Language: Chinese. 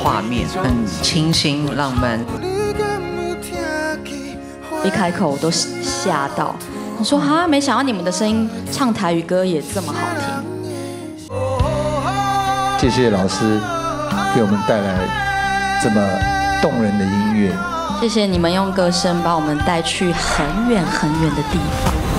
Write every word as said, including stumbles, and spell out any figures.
画面，很清新浪漫。 一开口我都吓到，我说哈，没想到你们的声音唱台语歌也这么好听。 谢谢老师给我们带来这么动人的音乐。 谢谢你们用歌声把我们带去很远很远的地方。